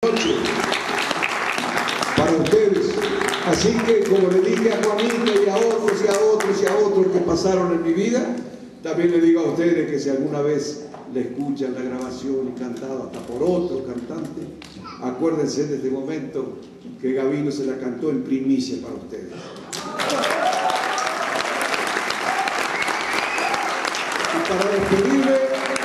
para ustedes. Así que, como le dije a Juanita y a otros y a otros y a otros que pasaron en mi vida, también le digo a ustedes que si alguna vez le escuchan la grabación y cantada hasta por otro cantante, acuérdense de este momento que Gabino se la cantó en primicia para ustedes. Y para despedirme,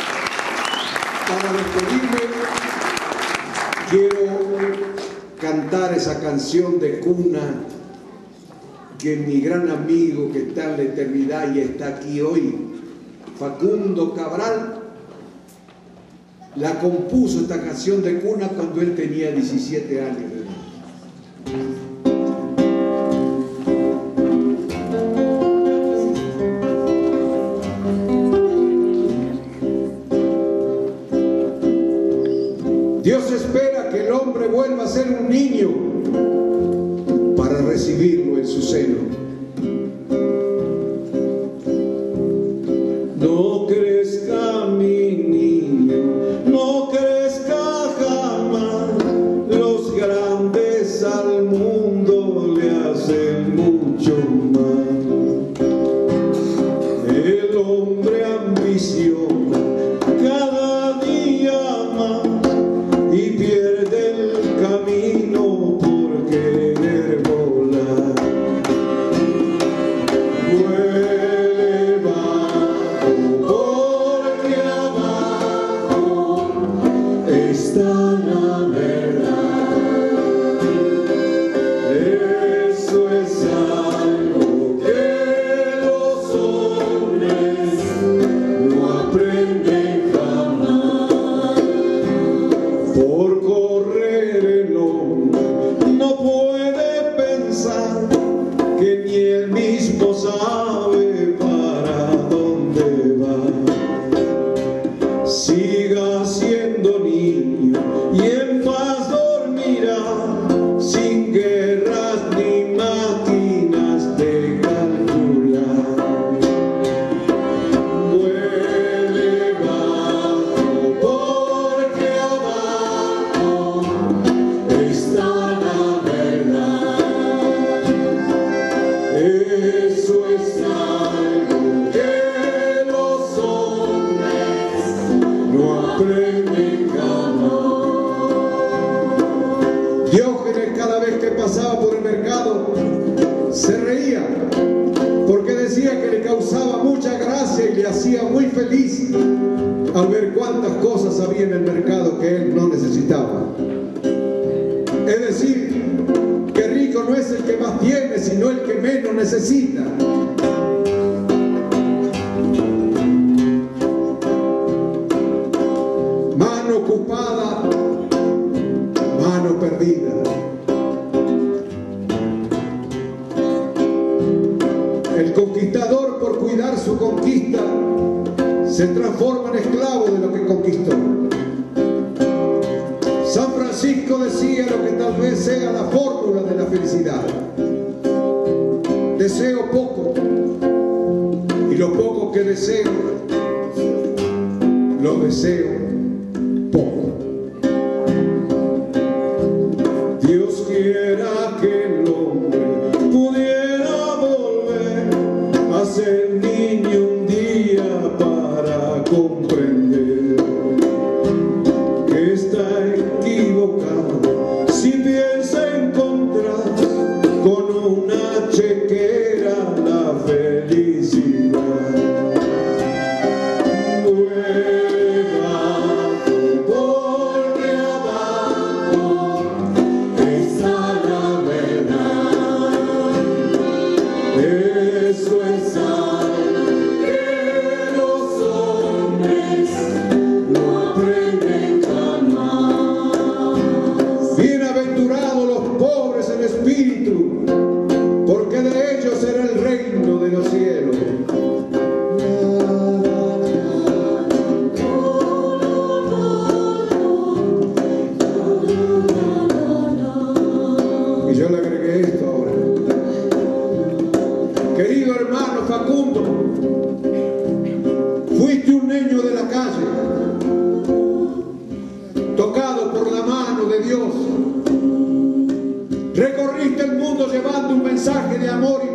quiero cantar esa canción de cuna que mi gran amigo que está en la eternidad y está aquí hoy, Facundo Cabral, la compuso esta canción de cuna cuando él tenía 17 años de edad. Dios espera que el hombre vuelva a ser un niño para recibirlo en su seno. No crezca mi niño, no crezca jamás, los grandes al mundo le hacen mucho mal. El hombre ambiciona cada día más y pierde el camino por querer volar. Vuele bajo porque abajo está la verdad. Eso es algo que los hombres no aprenden jamás. Por correr el hombre no puede pensar que ni él mismo sabe para dónde va. Siga siendo niño y en paz dormirá, sin guerras ni máquinas de calcular. Vuele bajo porque abajo está la verdad. Eso es algo que los hombres no aprenden jamás. Diógenes, cada vez que pasaba por el mercado, se reía porque decía que le causaba mucha gracia y le hacía muy feliz al ver cuántas cosas había en el mercado que él no necesitaba. Es decir, que rico no es el que más tiene, sino el que menos necesita. Mano ocupada, mano perdida. El conquistador, por cuidar su conquista, se transforma en esclavo de lo que conquistó. San Francisco decía lo que tal vez sea la fórmula de la felicidad: deseo poco, y lo poco que deseo, lo deseo poco. Dios quiera que el hombre pudiera volver a ser niño un día para comprender que está equivocado si piensa encontrar con una chequera la felicidad. Vuele bajo porque abajo está la verdad. Eso es algo que los hombres no aprenden jamás. Bienaventurados los pobres en espíritu, porque de ellos será el reino de los cielos. Y yo le agregué esto ahora. Querido hermano Facundo, fuiste un niño de la calle, tocado por la mano de Dios Dios. Recorriste el mundo llevando un mensaje de amor y